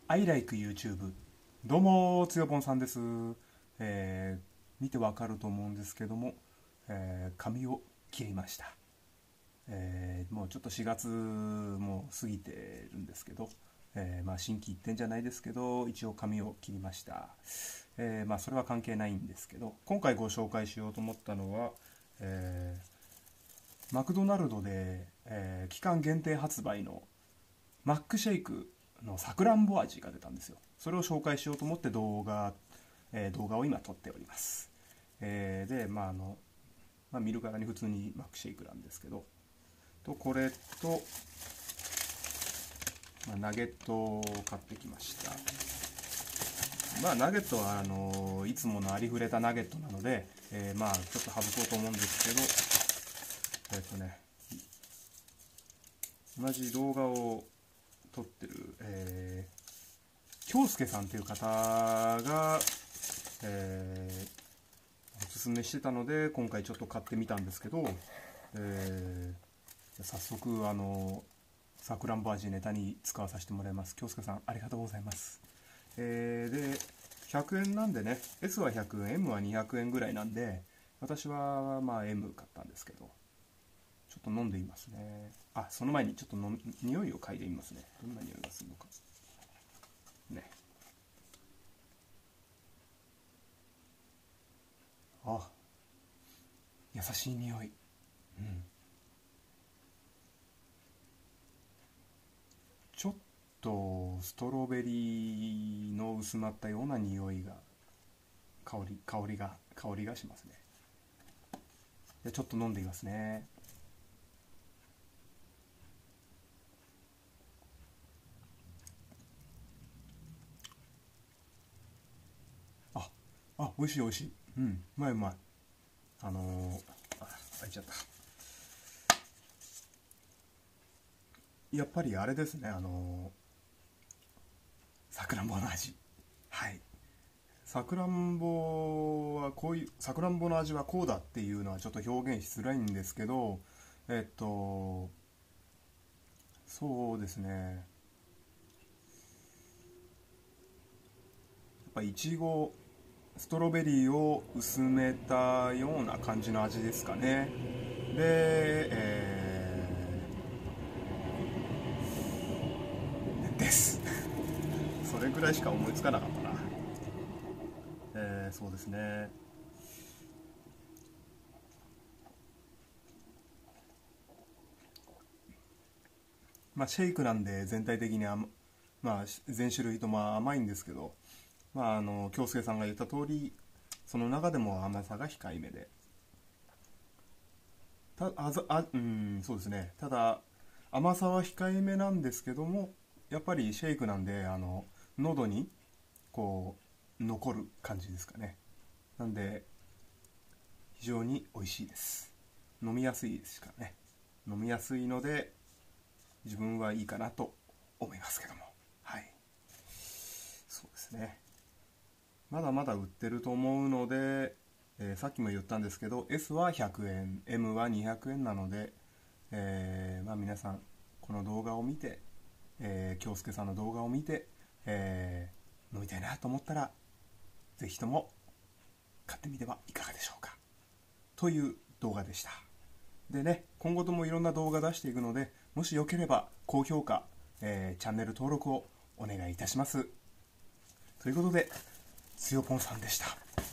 I like YouTube。どうも、つよぽんさんです。見てわかると思うんですけども、髪を切りました。もうちょっと4月も過ぎてるんですけど、心機一転じゃないですけど、一応髪を切りました。それは関係ないんですけど、今回ご紹介しようと思ったのは、マクドナルドで、期間限定発売のマックシェイクのさくらんぼ味が出たんですよ。それを紹介しようと思って動画を今撮っております。で、見るからに普通にマックシェイクなんですけど、これと、ナゲットを買ってきました。ナゲットはいつものありふれたナゲットなので、ちょっと省こうと思うんですけど、同じ動画を撮ってる、京介さんという方が、おすすめしてたので今回ちょっと買ってみたんですけど、早速さくらんぼ味ネタに使わさせてもらいます。京介さんありがとうございます。で100円なんでね、 S は100円 M は200円ぐらいなんで、私はM 買ったんですけど、ちょっと飲んでみますね。その前にちょっと匂いを嗅いでみますね。どんな匂いがするのかね。優しい匂い。ちょっとストロベリーの薄まったような匂いが、香りがしますね。でちょっと飲んでみますね。美味しい美味しい。うまいうまい。開いちゃった。やっぱりあれですね、さくらんぼの味。はい。さくらんぼはさくらんぼの味はこうだっていうのはちょっと表現しづらいんですけど、そうですね。やっぱいちご、ストロベリーを薄めたような感じの味ですかね。で、です。それぐらいしか思いつかなかったな。そうですね。シェイクなんで全体的に全種類と甘いんですけど、京介さんが言った通り、その中でも甘さが控えめで、そうですね。ただ甘さは控えめなんですけども、やっぱりシェイクなんで喉にこ残る感じですかね。なんで非常に美味しいです。飲みやすいですからね。飲みやすいので自分はいいかなと思いますけども、はい、そうですね。まだまだ売ってると思うので、さっきも言ったんですけど S は100円 M は200円なので、皆さんこの動画を見て、京介さんの動画を見て、飲みたいなと思ったらぜひとも買ってみてはいかがでしょうか、という動画でした。でね、今後ともいろんな動画出していくので、もしよければ高評価、チャンネル登録をお願いいたします。ということで、つよぽんさんでした。